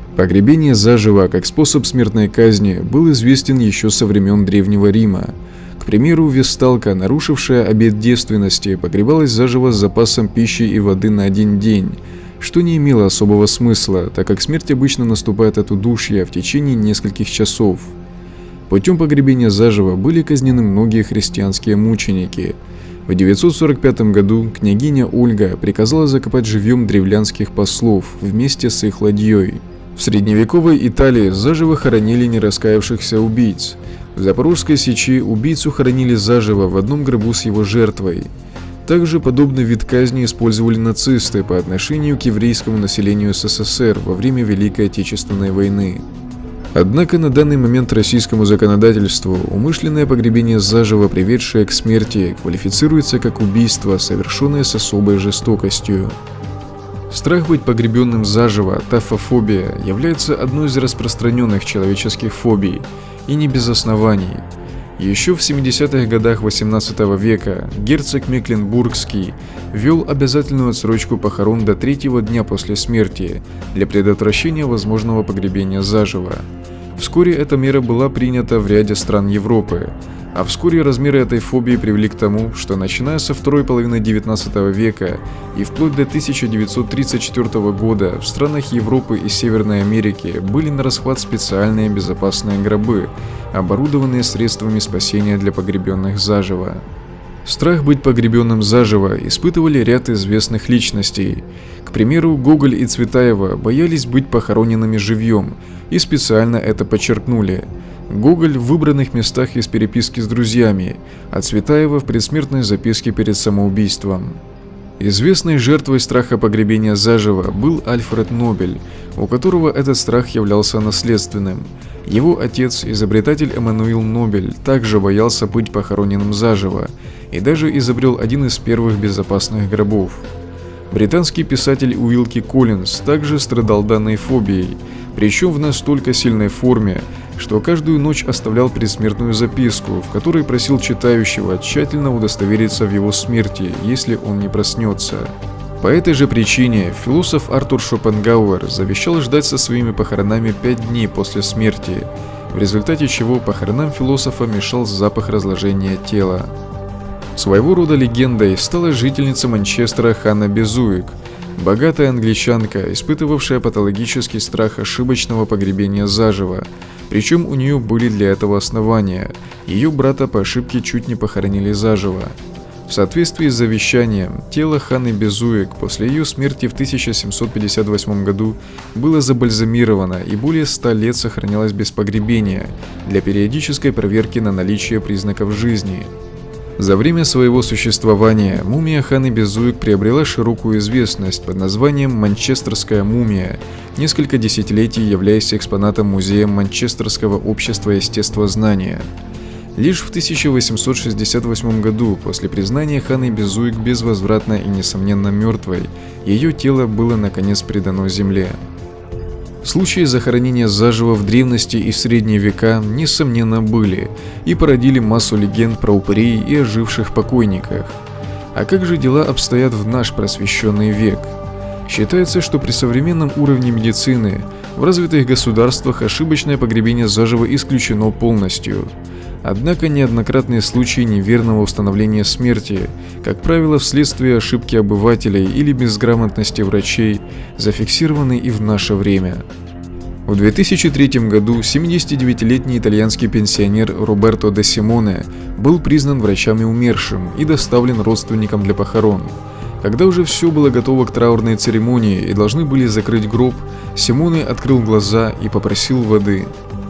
Погребение заживо как способ смертной казни был известен еще со времен Древнего Рима. К примеру, весталка, нарушившая обет девственности, погребалась заживо с запасом пищи и воды на 1 день, что не имело особого смысла, так как смерть обычно наступает от удушья в течение нескольких часов. Путем погребения заживо были казнены многие христианские мученики. В 945 году княгиня Ольга приказала закопать живьем древлянских послов вместе с их ладьей. В средневековой Италии заживо хоронили нераскаявшихся убийц. В Запорожской Сечи убийцу хоронили заживо в одном гробу с его жертвой. Также подобный вид казни использовали нацисты по отношению к еврейскому населению СССР во время Великой Отечественной войны. Однако на данный момент российскому законодательству умышленное погребение заживо, приведшее к смерти, квалифицируется как убийство, совершенное с особой жестокостью. Страх быть погребенным заживо, тафофобия, является одной из распространенных человеческих фобий, и не без оснований. Еще в 70-х годах XVIII века герцог Мекленбургский ввел обязательную отсрочку похорон до 3-го дня после смерти для предотвращения возможного погребения заживо. Вскоре эта мера была принята в ряде стран Европы, а вскоре размеры этой фобии привели к тому, что начиная со второй половины XIX века и вплоть до 1934 года в странах Европы и Северной Америки были на расхват специальные безопасные гробы, оборудованные средствами спасения для погребенных заживо. Страх быть погребенным заживо испытывали ряд известных личностей. К примеру, Гоголь и Цветаева боялись быть похороненными живьем и специально это подчеркнули. Гоголь в выбранных местах из переписки с друзьями, а Цветаева в предсмертной записке перед самоубийством. Известной жертвой страха погребения заживо был Альфред Нобель, у которого этот страх являлся наследственным. Его отец, изобретатель Эммануил Нобель, также боялся быть похороненным заживо и даже изобрел один из первых безопасных гробов. Британский писатель Уилки Коллинз также страдал данной фобией, причем в настолько сильной форме, что каждую ночь оставлял предсмертную записку, в которой просил читающего тщательно удостовериться в его смерти, если он не проснется. По этой же причине философ Артур Шопенгауэр завещал ждать со своими похоронами 5 дней после смерти, в результате чего похоронам философа мешал запах разложения тела. Своего рода легендой стала жительница Манчестера Ханна Безуик, богатая англичанка, испытывавшая патологический страх ошибочного погребения заживо, причем у нее были для этого основания. Ее брата по ошибке чуть не похоронили заживо. В соответствии с завещанием, тело Ханны Безуик после ее смерти в 1758 году было забальзамировано и более 100 лет сохранялось без погребения для периодической проверки на наличие признаков жизни. За время своего существования мумия Ханны Безуик приобрела широкую известность под названием «Манчестерская мумия», несколько десятилетий являясь экспонатом музея Манчестерского общества естествознания. Лишь в 1868 году, после признания Ханны Безуик безвозвратно и несомненно мертвой, ее тело было наконец предано земле. Случаи захоронения заживо в древности и в средние века, несомненно, были и породили массу легенд про упырей и оживших покойниках. А как же дела обстоят в наш просвещенный век? Считается, что при современном уровне медицины в развитых государствах ошибочное погребение заживо исключено полностью. Однако неоднократные случаи неверного установления смерти, как правило вследствие ошибки обывателей или безграмотности врачей, зафиксированы и в наше время. В 2003 году 79-летний итальянский пенсионер Роберто де Симоне был признан врачами умершим и доставлен родственникам для похорон. Когда уже все было готово к траурной церемонии и должны были закрыть гроб, Симоне открыл глаза и попросил воды.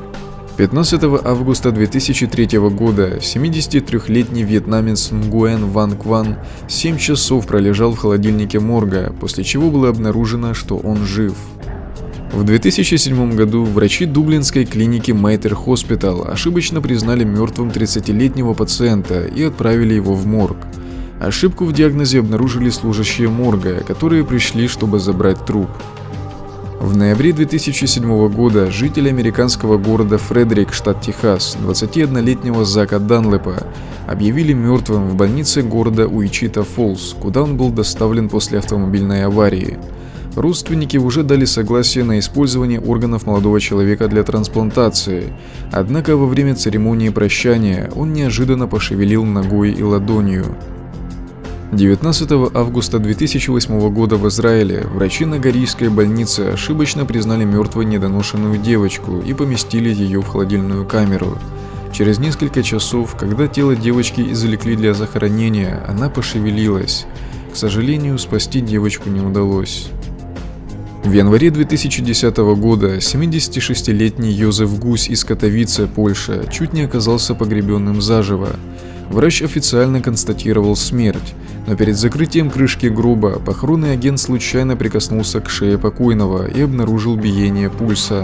15 августа 2003 года 73-летний вьетнамец Нгуэн Ван Кван 7 часов пролежал в холодильнике морга, после чего было обнаружено, что он жив. В 2007 году врачи дублинской клиники Мейтер Хоспитал ошибочно признали мертвым 30-летнего пациента и отправили его в морг. Ошибку в диагнозе обнаружили служащие морга, которые пришли, чтобы забрать труп. В ноябре 2007 года жители американского города Фредерик, штат Техас, 21-летнего Зака Данлэпа объявили мертвым в больнице города Уичита-Фоллс, куда он был доставлен после автомобильной аварии. Родственники уже дали согласие на использование органов молодого человека для трансплантации, однако во время церемонии прощания он неожиданно пошевелил ногой и ладонью. 19 августа 2008 года в Израиле врачи Нагорийской больницы ошибочно признали мертвой недоношенную девочку и поместили ее в холодильную камеру. Через несколько часов, когда тело девочки извлекли для захоронения, она пошевелилась. К сожалению, спасти девочку не удалось. В январе 2010 года 76-летний Йозеф Гусь из Катовице, Польша, чуть не оказался погребенным заживо. Врач официально констатировал смерть, но перед закрытием крышки гроба похоронный агент случайно прикоснулся к шее покойного и обнаружил биение пульса.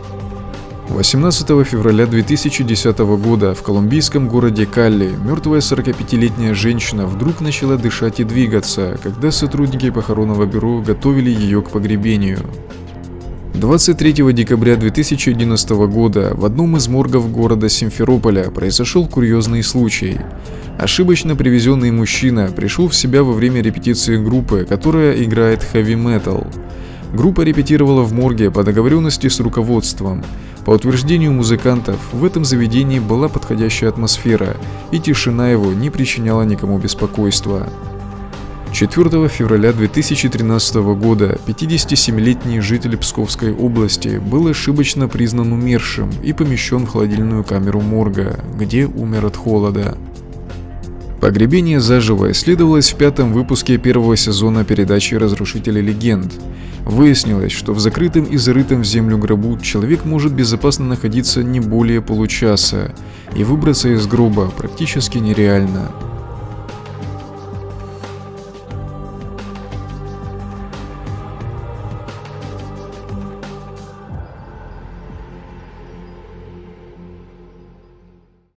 18 февраля 2010 года в колумбийском городе Калли мертвая 45-летняя женщина вдруг начала дышать и двигаться, когда сотрудники похоронного бюро готовили ее к погребению. 23 декабря 2011 года в одном из моргов города Симферополя произошел курьезный случай. Ошибочно привезенный мужчина пришел в себя во время репетиции группы, которая играет хэви-метал. Группа репетировала в морге по договоренности с руководством. По утверждению музыкантов, в этом заведении была подходящая атмосфера, и тишина его не причиняла никому беспокойства. 4 февраля 2013 года 57-летний житель Псковской области был ошибочно признан умершим и помещен в холодильную камеру морга, где умер от холода. Погребение заживо исследовалось в 5-м выпуске первого сезона передачи «Разрушители легенд». Выяснилось, что в закрытом и зарытом в землю гробу человек может безопасно находиться не более получаса, и выбраться из гроба практически нереально.